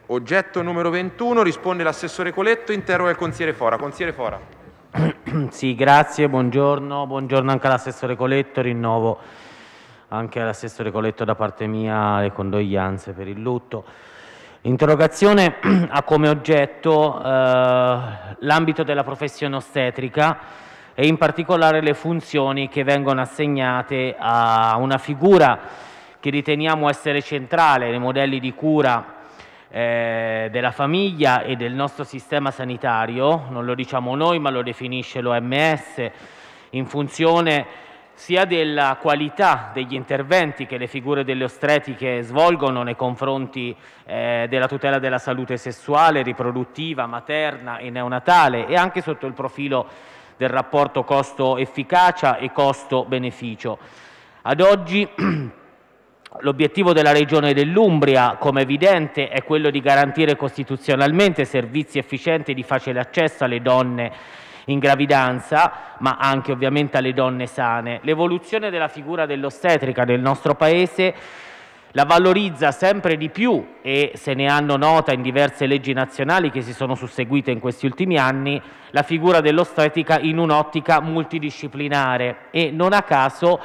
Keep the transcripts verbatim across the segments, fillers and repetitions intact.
Oggetto numero ventuno, risponde l'assessore Coletto, interroga il consigliere Fora. Consigliere Fora. Sì, grazie, buongiorno, buongiorno anche all'assessore Coletto, rinnovo anche all'assessore Coletto da parte mia le condoglianze per il lutto. L'interrogazione ha come oggetto eh, l'ambito della professione ostetrica e in particolare le funzioni che vengono assegnate a una figura che riteniamo essere centrale nei modelli di cura eh, della famiglia e del nostro sistema sanitario. Non lo diciamo noi, ma lo definisce l'O M S, in funzione sia della qualità degli interventi che le figure delle ostetriche svolgono nei confronti eh, della tutela della salute sessuale, riproduttiva, materna e neonatale, e anche sotto il profilo del rapporto costo-efficacia e costo-beneficio. Ad oggi l'obiettivo della Regione dell'Umbria, come evidente, è quello di garantire costituzionalmente servizi efficienti e di facile accesso alle donne in gravidanza, ma anche ovviamente alle donne sane. L'evoluzione della figura dell'ostetrica nel nostro Paese la valorizza sempre di più, e se ne hanno nota in diverse leggi nazionali che si sono susseguite in questi ultimi anni, la figura dell'ostetrica in un'ottica multidisciplinare, e non a caso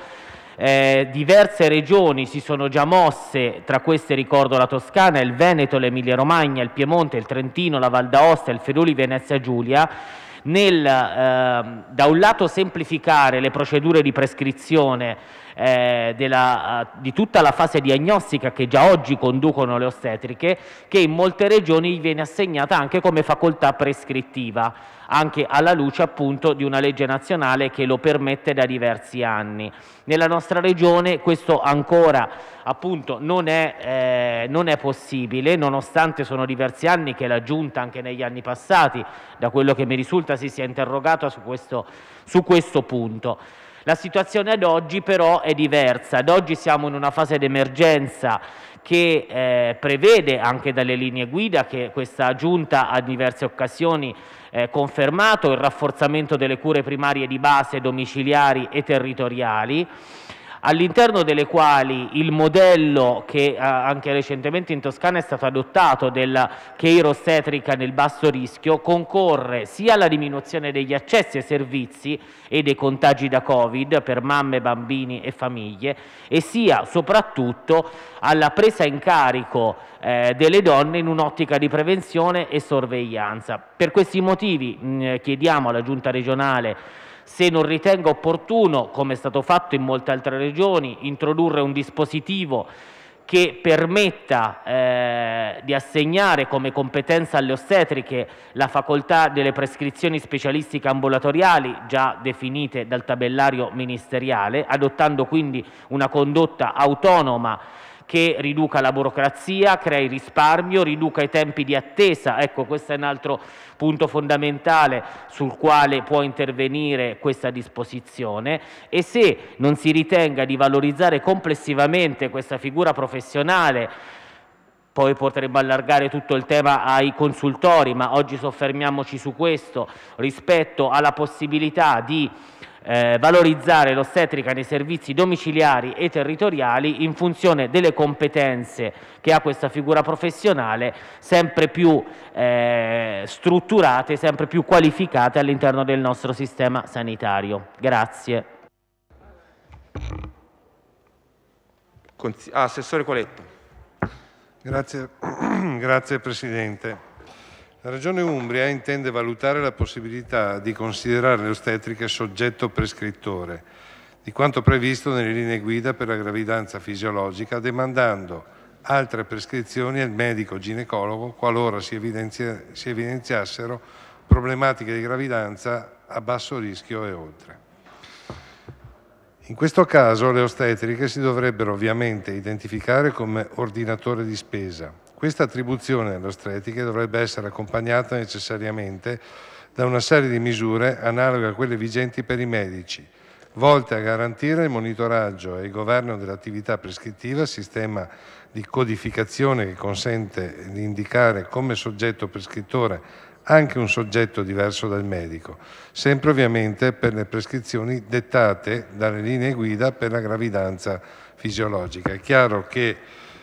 eh, diverse regioni si sono già mosse. Tra queste ricordo la Toscana, il Veneto, l'Emilia Romagna, il Piemonte, il Trentino, la Val d'Aosta, il Friuli Venezia Giulia, nel eh, da un lato semplificare le procedure di prescrizione eh, della, di tutta la fase diagnostica che già oggi conducono le ostetriche, che in molte regioni viene assegnata anche come facoltà prescrittiva, anche alla luce appunto di una legge nazionale che lo permette da diversi anni. Nella nostra regione questo ancora appunto non è, eh, non è possibile, nonostante sono diversi anni che la Giunta, anche negli anni passati, da quello che mi risulta, si sia interrogata su questo, su questo punto. La situazione ad oggi però è diversa. Ad oggi siamo in una fase d'emergenza che eh, prevede, anche dalle linee guida che questa Giunta ha diverse occasioni eh, confermato, il rafforzamento delle cure primarie di base, domiciliari e territoriali, all'interno delle quali il modello che eh, anche recentemente in Toscana è stato adottato della care ostetrica nel basso rischio concorre sia alla diminuzione degli accessi ai servizi e dei contagi da Covid per mamme, bambini e famiglie, e sia soprattutto alla presa in carico eh, delle donne in un'ottica di prevenzione e sorveglianza. Per questi motivi mh, chiediamo alla Giunta regionale se non ritenga opportuno, come è stato fatto in molte altre regioni, introdurre un dispositivo che permetta eh, di assegnare come competenza alle ostetriche la facoltà delle prescrizioni specialistiche ambulatoriali già definite dal tabellario ministeriale, adottando quindi una condotta autonoma che riduca la burocrazia, crei risparmio, riduca i tempi di attesa. Ecco, questo è un altro punto fondamentale sul quale può intervenire questa disposizione, e se non si ritenga di valorizzare complessivamente questa figura professionale, poi potremmo allargare tutto il tema ai consultori, ma oggi soffermiamoci su questo, rispetto alla possibilità di Eh, valorizzare l'ostetrica nei servizi domiciliari e territoriali in funzione delle competenze che ha questa figura professionale, sempre più eh, strutturate, sempre più qualificate all'interno del nostro sistema sanitario. Grazie. Ah, Assessore Coletto. Grazie, grazie Presidente. La Regione Umbria intende valutare la possibilità di considerare le ostetriche soggetto prescrittore di quanto previsto nelle linee guida per la gravidanza fisiologica, demandando altre prescrizioni al medico ginecologo qualora si, evidenzia, si evidenziassero problematiche di gravidanza a basso rischio e oltre. In questo caso le ostetriche si dovrebbero ovviamente identificare come ordinatore di spesa. Questa attribuzione alle ostetriche dovrebbe essere accompagnata necessariamente da una serie di misure analoghe a quelle vigenti per i medici, volte a garantire il monitoraggio e il governo dell'attività prescrittiva, sistema di codificazione che consente di indicare come soggetto prescrittore anche un soggetto diverso dal medico, sempre ovviamente per le prescrizioni dettate dalle linee guida per la gravidanza fisiologica. È chiaro che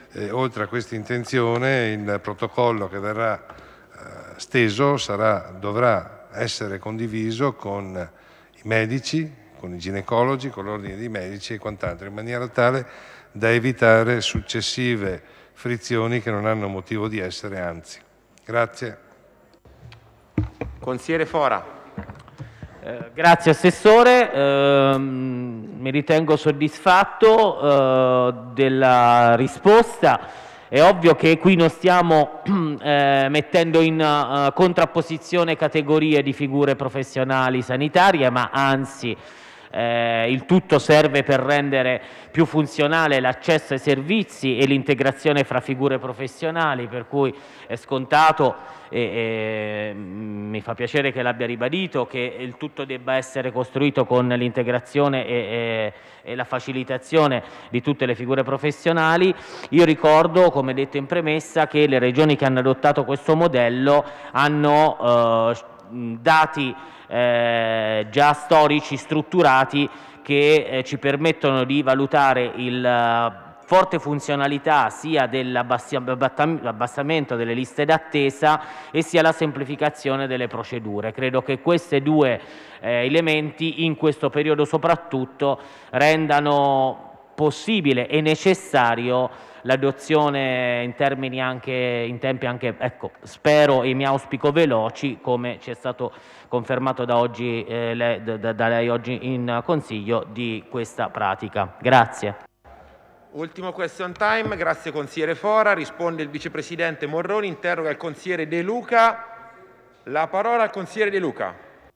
Eh, oltre a questa intenzione, il protocollo che verrà eh, steso sarà, dovrà essere condiviso con i medici, con i ginecologi, con l'ordine dei medici e quant'altro, in maniera tale da evitare successive frizioni che non hanno motivo di essere, anzi. Grazie. Consigliere Fora. Eh, grazie Assessore, eh, mi ritengo soddisfatto eh, della risposta. È ovvio che qui non stiamo eh, mettendo in uh, contrapposizione categorie di figure professionali sanitarie, ma anzi eh, il tutto serve per rendere più funzionale l'accesso ai servizi e l'integrazione fra figure professionali, per cui è scontato e, e mi fa piacere che l'abbia ribadito, che il tutto debba essere costruito con l'integrazione e, e, e la facilitazione di tutte le figure professionali. Io ricordo, come detto in premessa, che le regioni che hanno adottato questo modello hanno eh, dati eh, già storici strutturati che eh, ci permettono di valutare il forte funzionalità sia dell'abbassamento delle liste d'attesa e sia la semplificazione delle procedure. Credo che questi due eh, elementi, in questo periodo soprattutto, rendano possibile e necessario l'adozione in termini anche in tempi anche, ecco, spero e mi auspico veloci, come ci è stato confermato da, oggi, eh, le, da, da lei oggi in Consiglio, di questa pratica. Grazie. Ultimo question time, grazie consigliere Fora. Risponde il vicepresidente Morroni, interroga il consigliere De Luca. La parola al consigliere De Luca.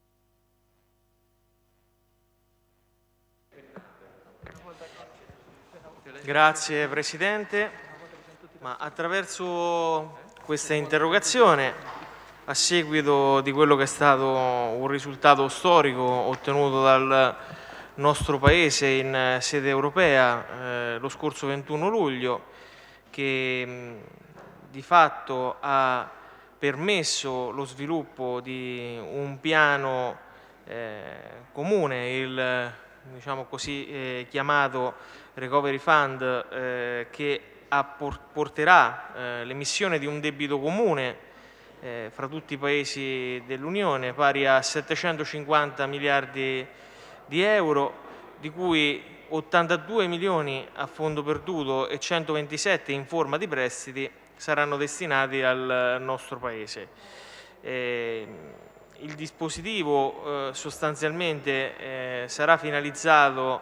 Grazie Presidente, ma attraverso questa interrogazione, a seguito di quello che è stato un risultato storico ottenuto dal nostro Paese in sede europea eh, lo scorso ventuno luglio, che mh, di fatto ha permesso lo sviluppo di un piano eh, comune, il diciamo così eh, chiamato Recovery Fund, eh, che porterà eh, l'emissione di un debito comune eh, fra tutti i Paesi dell'Unione pari a settecentocinquanta miliardi di euro, di cui ottantadue milioni a fondo perduto e centoventisette in forma di prestiti saranno destinati al nostro Paese. Eh, il dispositivo eh, sostanzialmente eh, sarà finalizzato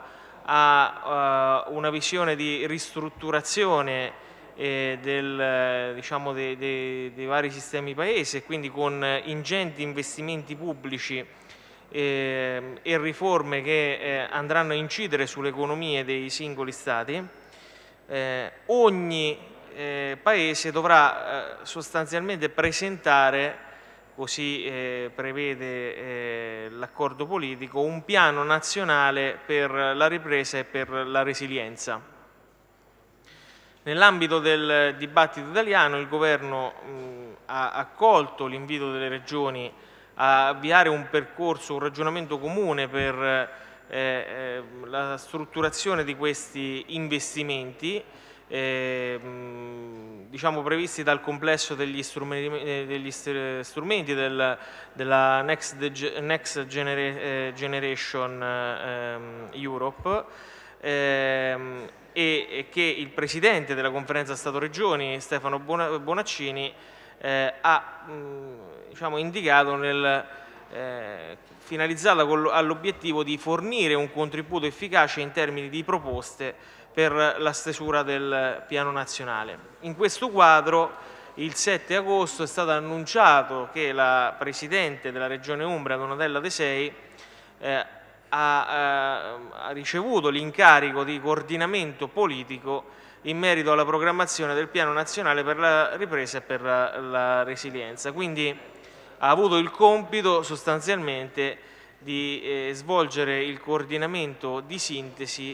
a uh, una visione di ristrutturazione eh, del, diciamo dei, dei, dei vari sistemi Paese, quindi con ingenti investimenti pubblici eh, e riforme che eh, andranno a incidere sulle economie dei singoli Stati. Eh, ogni eh, Paese dovrà eh, sostanzialmente presentare, così eh, prevede eh, l'accordo politico, un piano nazionale per la ripresa e per la resilienza. Nell'ambito del dibattito italiano il Governo mh, ha accolto l'invito delle regioni a avviare un percorso, un ragionamento comune per eh, eh, la strutturazione di questi investimenti, Eh, diciamo previsti dal complesso degli strumenti, degli strumenti del, della Next, Next Genera, Generation eh, Europe eh, e, e che il Presidente della Conferenza Stato-Regioni, Stefano Bonaccini, eh, ha mh, diciamo, indicato nel eh, finalizzata all'obiettivo di fornire un contributo efficace in termini di proposte per la stesura del piano nazionale. In questo quadro il sette agosto è stato annunciato che la Presidente della Regione Umbria, Donatella De Sei, eh, ha, ha ricevuto l'incarico di coordinamento politico in merito alla programmazione del piano nazionale per la ripresa e per la, la resilienza. Quindi ha avuto il compito sostanzialmente di eh, svolgere il coordinamento di sintesi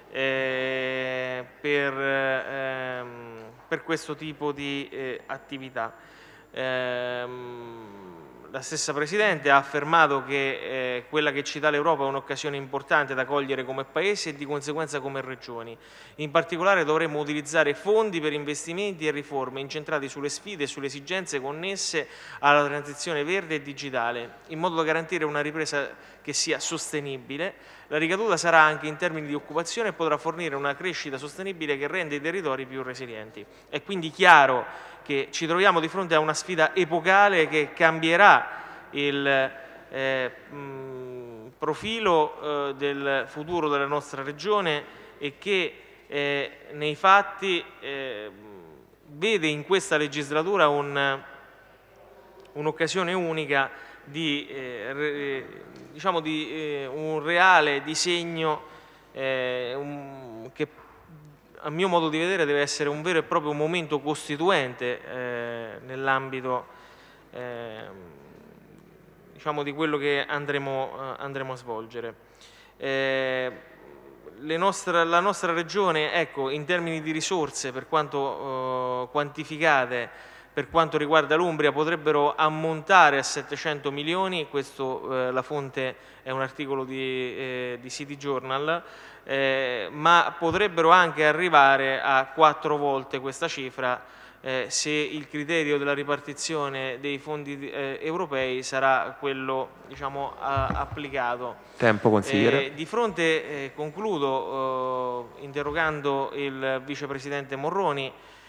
Eh, per, ehm, per questo tipo di eh, attività. Eh, la stessa Presidente ha affermato che eh, quella che ci dà l'Europa è un'occasione importante da cogliere come Paese e di conseguenza come Regioni. In particolare dovremmo utilizzare fondi per investimenti e riforme incentrati sulle sfide e sulle esigenze connesse alla transizione verde e digitale, in modo da garantire una ripresa che sia sostenibile. La ricaduta sarà anche in termini di occupazione e potrà fornire una crescita sostenibile che rende i territori più resilienti. È quindi chiaro che ci troviamo di fronte a una sfida epocale che cambierà il eh, mh, profilo eh, del futuro della nostra regione e che eh, nei fatti eh, vede in questa legislatura un, un'occasione unica di, eh, re, diciamo di eh, un reale disegno eh, un, che a mio modo di vedere deve essere un vero e proprio momento costituente eh, nell'ambito eh, diciamo di quello che andremo, eh, andremo a svolgere. Eh, le nostre, la nostra regione, ecco, in termini di risorse, per quanto eh, quantificate, per quanto riguarda l'Umbria, potrebbero ammontare a settecento milioni, questo eh, la fonte è un articolo di, eh, di City Journal, eh, ma potrebbero anche arrivare a quattro volte questa cifra eh, se il criterio della ripartizione dei fondi eh, europei sarà quello, diciamo, a, applicato. Tempo, consigliere. Eh, di fronte, eh, concludo eh, interrogando il vicepresidente Morroni,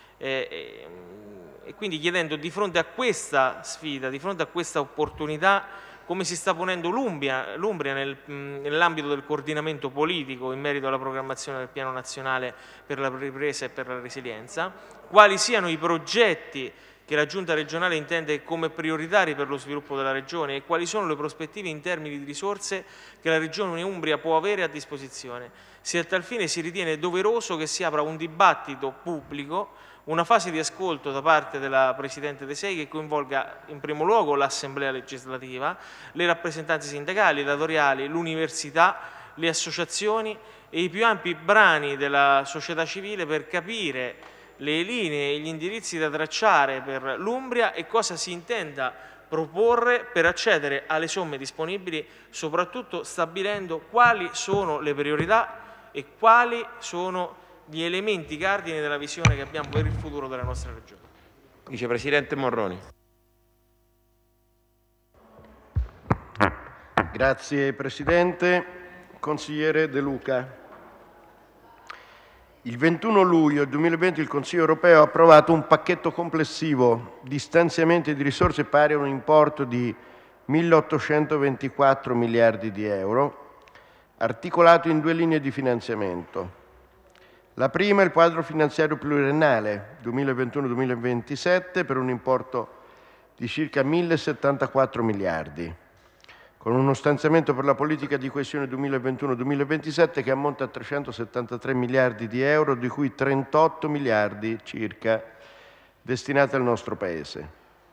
eh, e quindi chiedendo di fronte a questa sfida, di fronte a questa opportunità, come si sta ponendo l'Umbria, l'Umbria nel, nell'ambito del coordinamento politico in merito alla programmazione del Piano Nazionale per la ripresa e per la resilienza, quali siano i progetti che la Giunta regionale intende come prioritari per lo sviluppo della Regione e quali sono le prospettive in termini di risorse che la Regione Umbria può avere a disposizione. Se a tal fine si ritiene doveroso che si apra un dibattito pubblico, una fase di ascolto da parte della Presidente De Sei che coinvolga in primo luogo l'Assemblea legislativa, le rappresentanze sindacali, datoriali, l'università, le associazioni e i più ampi brani della società civile per capire le linee e gli indirizzi da tracciare per l'Umbria e cosa si intenda proporre per accedere alle somme disponibili, soprattutto stabilendo quali sono le priorità e quali sono gli elementi cardine della visione che abbiamo per il futuro della nostra regione. Vicepresidente Morroni. Grazie Presidente. Consigliere De Luca. Il ventuno luglio duemilaventi il Consiglio europeo ha approvato un pacchetto complessivo di stanziamenti di risorse pari a un importo di milleottocentoventiquattro miliardi di euro, articolato in due linee di finanziamento. La prima è il quadro finanziario pluriennale duemilaventuno duemilaventisette per un importo di circa millesettantaquattro miliardi, con uno stanziamento per la politica di coesione duemilaventuno duemilaventisette che ammonta a trecentosettantatré miliardi di euro, di cui trentotto miliardi circa destinati al nostro Paese.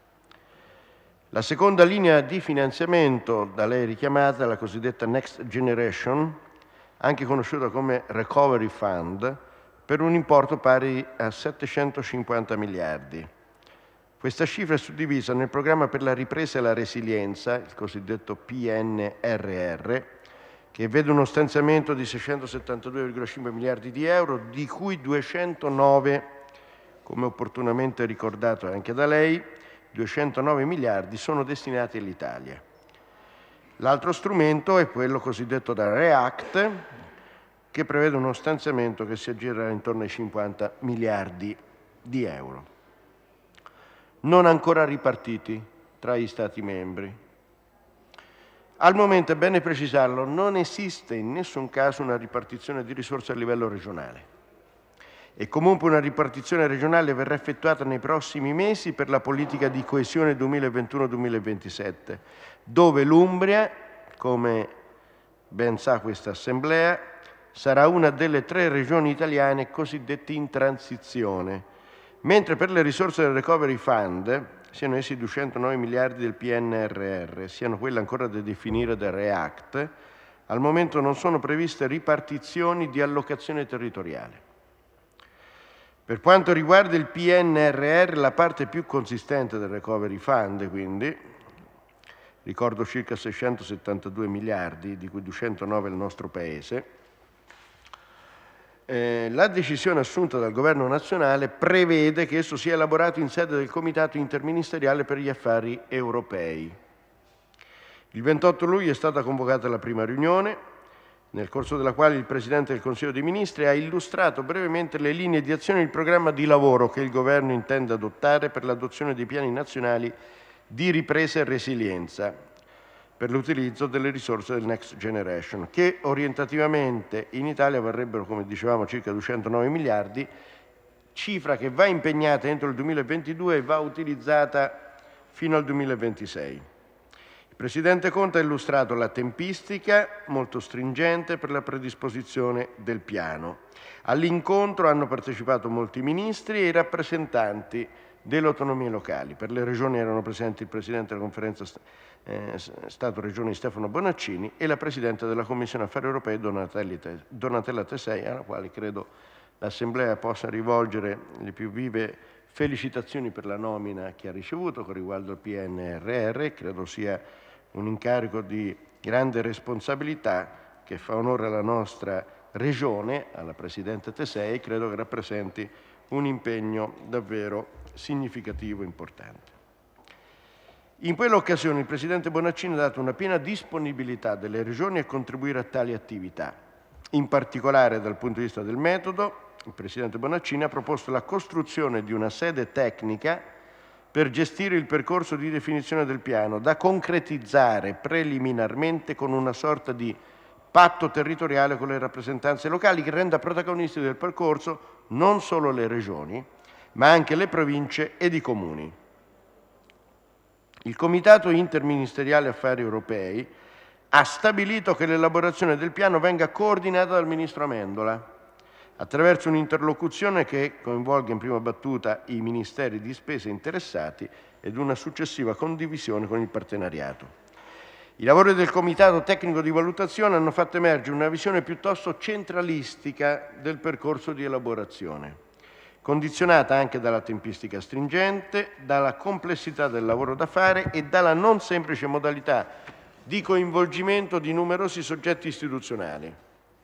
La seconda linea di finanziamento da lei richiamata, la cosiddetta Next Generation, anche conosciuta come Recovery Fund, per un importo pari a settecentocinquanta miliardi. Questa cifra è suddivisa nel programma per la ripresa e la resilienza, il cosiddetto P N R R, che vede uno stanziamento di seicentosettantadue virgola cinque miliardi di euro, di cui duecentonove, come opportunamente ricordato anche da lei, duecentonove miliardi sono destinati all'Italia. L'altro strumento è quello cosiddetto da REACT, che prevede uno stanziamento che si aggira intorno ai cinquanta miliardi di euro, non ancora ripartiti tra gli Stati membri. Al momento, è bene precisarlo, non esiste in nessun caso una ripartizione di risorse a livello regionale e comunque una ripartizione regionale verrà effettuata nei prossimi mesi per la politica di coesione duemilaventuno duemilaventisette, dove l'Umbria, come ben sa questa Assemblea, sarà una delle tre regioni italiane cosiddette in transizione, mentre per le risorse del Recovery Fund, siano essi duecentonove miliardi del P N R R, siano quelle ancora da definire del REACT, al momento non sono previste ripartizioni di allocazione territoriale. Per quanto riguarda il P N R R, la parte più consistente del Recovery Fund, quindi, ricordo circa seicentosettantadue miliardi, di cui duecentonove il nostro Paese. Eh, la decisione assunta dal Governo nazionale prevede che esso sia elaborato in sede del Comitato interministeriale per gli affari europei. Il ventotto luglio è stata convocata la prima riunione, nel corso della quale il Presidente del Consiglio dei Ministri ha illustrato brevemente le linee di azione e il programma di lavoro che il Governo intende adottare per l'adozione dei piani nazionali di ripresa e resilienza per l'utilizzo delle risorse del Next Generation, che orientativamente in Italia varrebbero, come dicevamo, circa duecentonove miliardi, cifra che va impegnata entro il duemilaventidue e va utilizzata fino al duemilaventisei. Il Presidente Conte ha illustrato la tempistica molto stringente per la predisposizione del piano. All'incontro hanno partecipato molti ministri e i rappresentanti delle autonomie locali. Per le regioni erano presenti il Presidente della Conferenza eh, Stato-Regioni Stefano Bonaccini e la Presidente della Commissione Affari Europei Donatella Tesei, alla quale credo l'Assemblea possa rivolgere le più vive felicitazioni per la nomina che ha ricevuto con riguardo al P N R R. Credo sia un incarico di grande responsabilità che fa onore alla nostra Regione, alla Presidente Tesei, e credo che rappresenti un impegno davvero significativo e importante. In quell'occasione il Presidente Bonaccini ha dato una piena disponibilità delle regioni a contribuire a tali attività. In particolare dal punto di vista del metodo, il Presidente Bonaccini ha proposto la costruzione di una sede tecnica per gestire il percorso di definizione del piano, da concretizzare preliminarmente con una sorta di patto territoriale con le rappresentanze locali che renda protagonisti del percorso non solo le regioni, ma anche le province ed i comuni. Il Comitato Interministeriale Affari Europei ha stabilito che l'elaborazione del piano venga coordinata dal Ministro Amendola, attraverso un'interlocuzione che coinvolga in prima battuta i ministeri di spesa interessati ed una successiva condivisione con il partenariato. I lavori del Comitato Tecnico di Valutazione hanno fatto emergere una visione piuttosto centralistica del percorso di elaborazione, condizionata anche dalla tempistica stringente, dalla complessità del lavoro da fare e dalla non semplice modalità di coinvolgimento di numerosi soggetti istituzionali.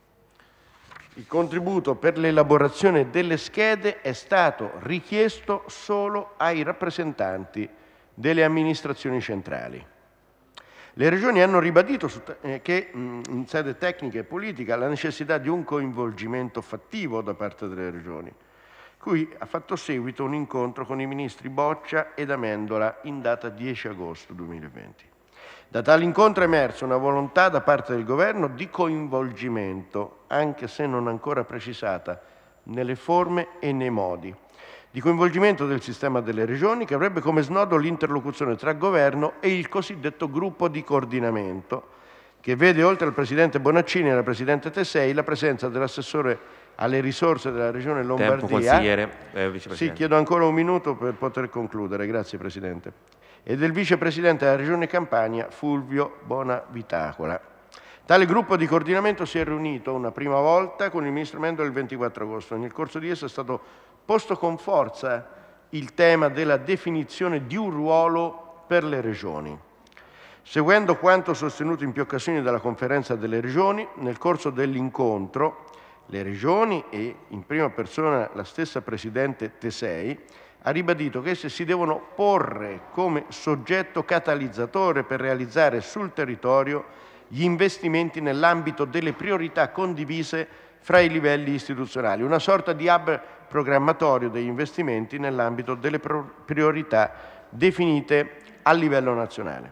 Il contributo per l'elaborazione delle schede è stato richiesto solo ai rappresentanti delle amministrazioni centrali. Le regioni hanno ribadito che in sede tecnica e politica la necessità di un coinvolgimento fattivo da parte delle regioni, cui ha fatto seguito un incontro con i ministri Boccia ed Amendola in data dieci agosto duemilaventi. Da tale incontro è emersa una volontà da parte del Governo di coinvolgimento, anche se non ancora precisata nelle forme e nei modi, di coinvolgimento del sistema delle regioni che avrebbe come snodo l'interlocuzione tra Governo e il cosiddetto gruppo di coordinamento, che vede oltre al Presidente Bonaccini e alla Presidente Tesei la presenza dell'assessore alle risorse della Regione Lombardia. Tempo, consigliere, eh, vicepresidente. Sì, chiedo ancora un minuto per poter concludere, grazie Presidente. E del Vicepresidente della Regione Campania, Fulvio Bonavitacola. Tale gruppo di coordinamento si è riunito una prima volta con il Ministro Amendola il ventiquattro agosto. Nel corso di esso è stato posto con forza il tema della definizione di un ruolo per le regioni. Seguendo quanto sostenuto in più occasioni dalla Conferenza delle Regioni, nel corso dell'incontro le regioni e in prima persona la stessa Presidente Tesei ha ribadito che esse si devono porre come soggetto catalizzatore per realizzare sul territorio gli investimenti nell'ambito delle priorità condivise fra i livelli istituzionali, una sorta di hub programmatorio degli investimenti nell'ambito delle priorità definite a livello nazionale.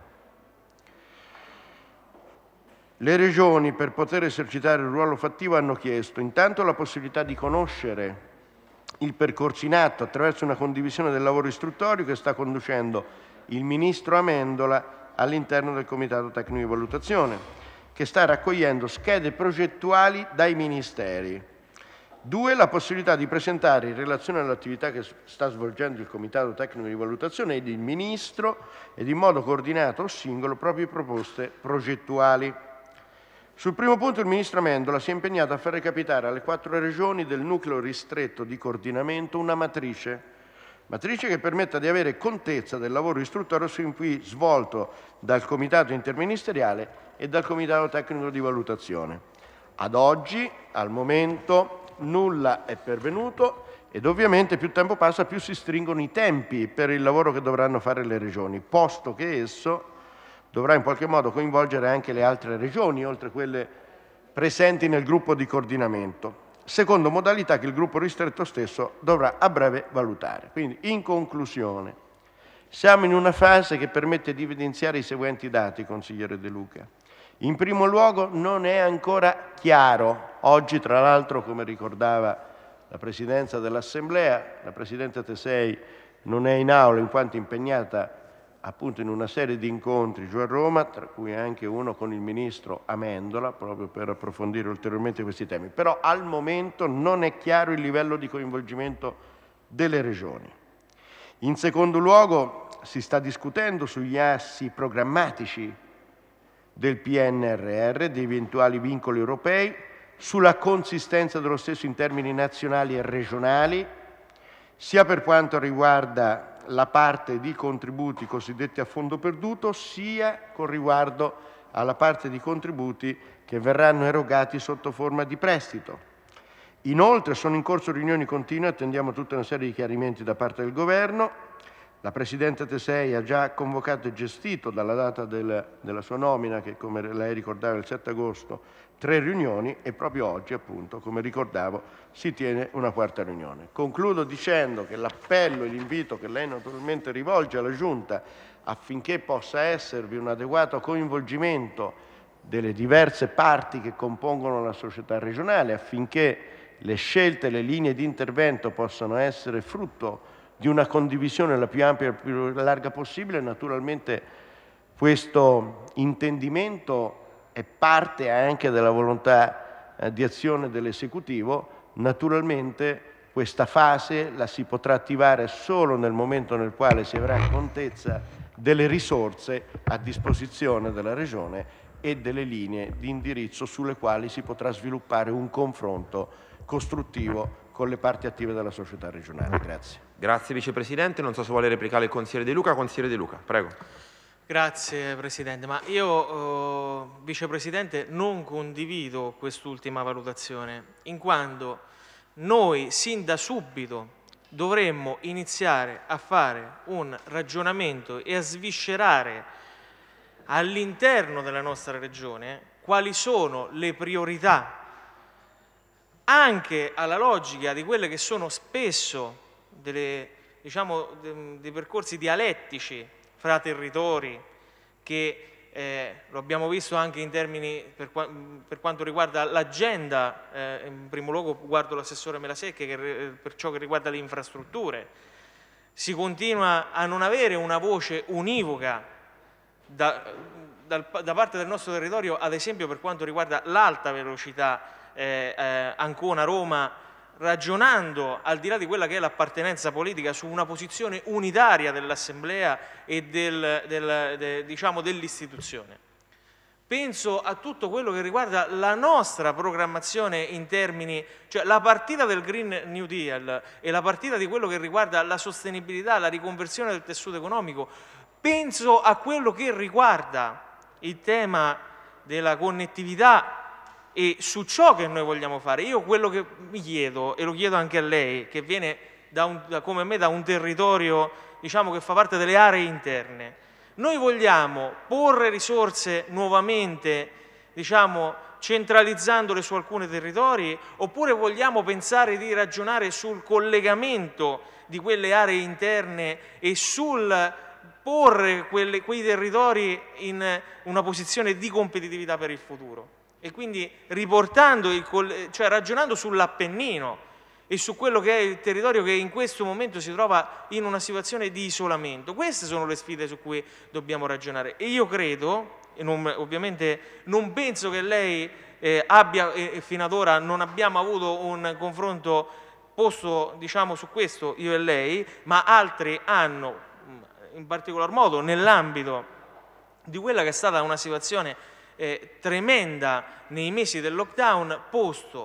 Le regioni, per poter esercitare il ruolo fattivo, hanno chiesto intanto la possibilità di conoscere il percorso in atto attraverso una condivisione del lavoro istruttorio che sta conducendo il Ministro Amendola all'interno del Comitato Tecnico di Valutazione, che sta raccogliendo schede progettuali dai Ministeri. Due, la possibilità di presentare in relazione all'attività che sta svolgendo il Comitato Tecnico di Valutazione ed il Ministro ed in modo coordinato o singolo proprie proposte progettuali. Sul primo punto il Ministro Amendola si è impegnato a far recapitare alle quattro regioni del nucleo ristretto di coordinamento una matrice matrice che permetta di avere contezza del lavoro istruttorio sin qui svolto dal Comitato Interministeriale e dal Comitato Tecnico di Valutazione. Ad oggi, al momento, nulla è pervenuto ed ovviamente più tempo passa più si stringono i tempi per il lavoro che dovranno fare le regioni, posto che esso dovrà in qualche modo coinvolgere anche le altre regioni, oltre a quelle presenti nel gruppo di coordinamento, secondo modalità che il gruppo ristretto stesso dovrà a breve valutare. Quindi, in conclusione, siamo in una fase che permette di evidenziare i seguenti dati, consigliere De Luca. In primo luogo non è ancora chiaro, oggi tra l'altro come ricordava la Presidenza dell'Assemblea, la Presidente Tesei non è in aula in quanto impegnata appunto in una serie di incontri giù a Roma, tra cui anche uno con il Ministro Amendola, proprio per approfondire ulteriormente questi temi. Però al momento non è chiaro il livello di coinvolgimento delle regioni. In secondo luogo si sta discutendo sugli assi programmatici del P N R R, di eventuali vincoli europei, sulla consistenza dello stesso in termini nazionali e regionali, sia per quanto riguarda la parte di contributi cosiddetti a fondo perduto, sia con riguardo alla parte di contributi che verranno erogati sotto forma di prestito. Inoltre sono in corso riunioni continue, attendiamo tutta una serie di chiarimenti da parte del Governo. La Presidente Tesei ha già convocato e gestito dalla data del, della sua nomina, che come lei ricordava il sette agosto, tre riunioni e proprio oggi, appunto, come ricordavo, si tiene una quarta riunione. Concludo dicendo che l'appello e l'invito che lei naturalmente rivolge alla Giunta affinché possa esservi un adeguato coinvolgimento delle diverse parti che compongono la società regionale, affinché le scelte e le linee di intervento possano essere frutto di una condivisione la più ampia e la più larga possibile. Naturalmente questo intendimento è parte anche della volontà eh, di azione dell'esecutivo. Naturalmente questa fase la si potrà attivare solo nel momento nel quale si avrà contezza delle risorse a disposizione della Regione e delle linee di indirizzo sulle quali si potrà sviluppare un confronto costruttivo con le parti attive della società regionale. Grazie. Grazie Vicepresidente, non so se vuole replicare il consigliere De Luca. Consigliere De Luca, prego. Grazie Presidente, ma io eh, Vicepresidente non condivido quest'ultima valutazione, in quanto noi sin da subito dovremmo iniziare a fare un ragionamento e a sviscerare all'interno della nostra Regione quali sono le priorità, anche alla logica di quelle che sono spesso delle, diciamo, de, dei percorsi dialettici fra territori, che eh, lo abbiamo visto anche in termini per, qua, per quanto riguarda l'agenda, eh, in primo luogo guardo l'assessore Melasecche, che per ciò che riguarda le infrastrutture, si continua a non avere una voce univoca da, da, da parte del nostro territorio, ad esempio per quanto riguarda l'alta velocità eh, eh, Ancona-Roma, ragionando al di là di quella che è l'appartenenza politica su una posizione unitaria dell'Assemblea e del, del, de, diciamo, dell'istituzione. Penso a tutto quello che riguarda la nostra programmazione in termini, cioè la partita del Green New Deal e la partita di quello che riguarda la sostenibilità, la riconversione del tessuto economico. Penso a quello che riguarda il tema della connettività e su ciò che noi vogliamo fare. Io quello che mi chiedo, e lo chiedo anche a lei, che viene da un, da, come me da un territorio, diciamo, che fa parte delle aree interne, noi vogliamo porre risorse nuovamente, diciamo, centralizzandole su alcuni territori, oppure vogliamo pensare di ragionare sul collegamento di quelle aree interne e sul porre quelle, quei territori in una posizione di competitività per il futuro? E quindi riportando, il, cioè ragionando sull'Appennino e su quello che è il territorio che in questo momento si trova in una situazione di isolamento. Queste sono le sfide su cui dobbiamo ragionare. E io credo, e non, ovviamente non penso che lei eh, abbia, e fino ad ora non abbiamo avuto un confronto posto, diciamo, su questo, io e lei, ma altri hanno, in particolar modo nell'ambito di quella che è stata una situazione Eh, tremenda nei mesi del lockdown, posto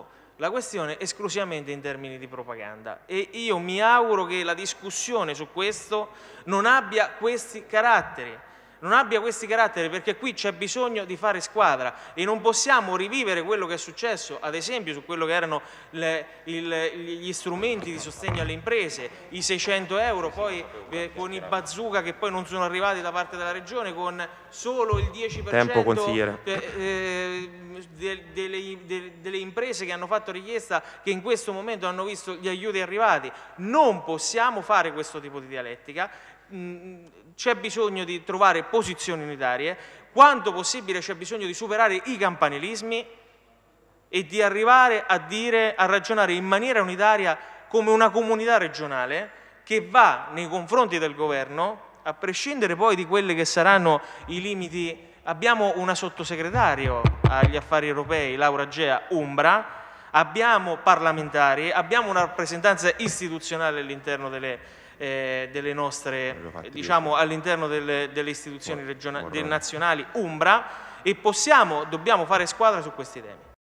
la questione esclusivamente in termini di propaganda, e io mi auguro che la discussione su questo non abbia questi caratteri. Non abbia questi caratteri, perché qui c'è bisogno di fare squadra e non possiamo rivivere quello che è successo, ad esempio su quello che erano le, il, gli strumenti di sostegno alle imprese, i seicento euro, poi eh, con i bazooka che poi non sono arrivati da parte della Regione, con solo il dieci per cento Tempo, consigliere. eh, eh, de, delle, de, delle imprese che hanno fatto richiesta, che in questo momento hanno visto gli aiuti arrivati. Non possiamo fare questo tipo di dialettica. C'è bisogno di trovare posizioni unitarie, quanto possibile c'è bisogno di superare i campanilismi e di arrivare a dire, a ragionare in maniera unitaria come una comunità regionale che va nei confronti del governo, a prescindere poi di quelli che saranno i limiti. Abbiamo una sottosegretario agli affari europei, Laura Agea, Umbra, abbiamo parlamentari, abbiamo una rappresentanza istituzionale all'interno delle Eh, delle nostre, eh, diciamo, all'interno delle, delle istituzioni regionali, nazionali Umbra, e possiamo, dobbiamo fare squadra su questi temi.